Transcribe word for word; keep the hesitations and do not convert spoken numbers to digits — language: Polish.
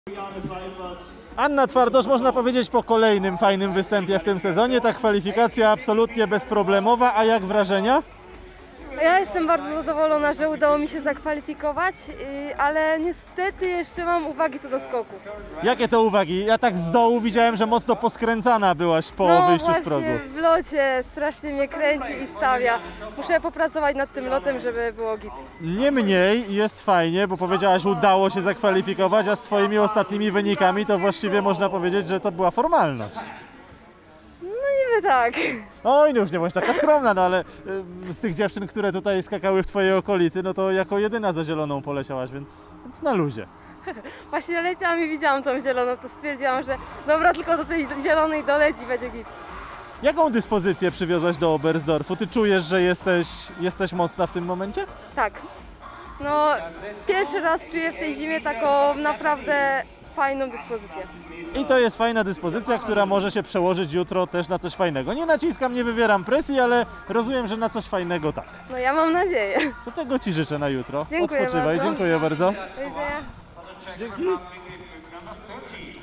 Anna Twardosz, można powiedzieć, po kolejnym fajnym występie w tym sezonie. Ta kwalifikacja absolutnie bezproblemowa, a jak wrażenia? Ja jestem bardzo zadowolona, że udało mi się zakwalifikować, ale niestety jeszcze mam uwagi co do skoków. Jakie to uwagi? Ja tak z dołu widziałem, że mocno poskręcana byłaś po no wyjściu właśnie, z progu. w locie strasznie mnie kręci i stawia. Muszę popracować nad tym lotem, żeby było git. Niemniej jest fajnie, bo powiedziałaś, udało się zakwalifikować, a z twoimi ostatnimi wynikami to właściwie można powiedzieć, że to była formalność. No niby tak. Oj, no już nie bądź taka skromna, no ale y, z tych dziewczyn, które tutaj skakały w twojej okolicy, no to jako jedyna za zieloną poleciałaś, więc, więc na luzie. Właśnie leciałam i widziałam tą zieloną, to stwierdziłam, że dobra, tylko do tej zielonej doleci, będzie git. Jaką dyspozycję przywiozłaś do Oberstdorfu? Ty czujesz, że jesteś, jesteś mocna w tym momencie? Tak. No, pierwszy raz czuję w tej zimie taką naprawdę fajną dyspozycję. I to jest fajna dyspozycja, która może się przełożyć jutro też na coś fajnego. Nie naciskam, nie wywieram presji, ale rozumiem, że na coś fajnego tak. No ja mam nadzieję. To tego ci życzę na jutro. Dziękuję Odpoczywaj, bardzo. dziękuję bardzo. Do widzenia. Dzięki.